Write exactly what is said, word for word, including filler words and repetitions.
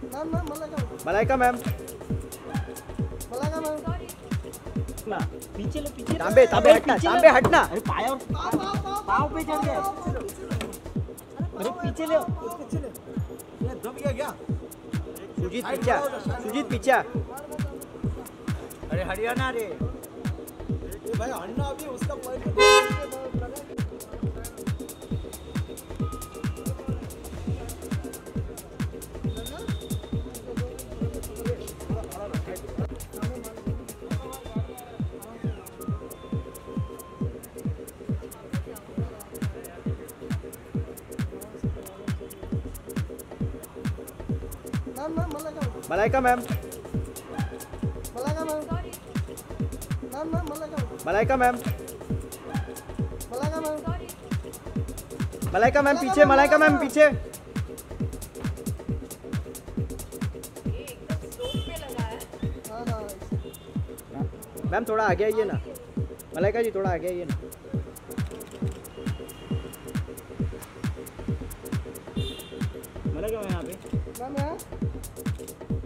ma'am ma'am Malaika Malaika ma'am Malaika ma'am ना पीछे ले पीछे तांबे तांबे हटना तांबे हटना अरे पाया पाँव पे चढ़ गया अरे पीछे ले पीछे ले ये दब गया क्या सुजीत पीछे सुजीत पीछे अरे हरियाणा रे ये भाई अन्ना अभी उसका point ma'am ma'am Malaika Malaika ma'am Malaika ma'am ma'am ma'am Malaika Malaika ma'am Malaika ma'am Malaika ma'am पीछे मलाइका मैम पीछे हाँ हाँ मैम थोड़ा आगे आइए ना मलाइका जी थोड़ा आगे आइए ना मरेगा मैं यहाँ पे मैम यहाँ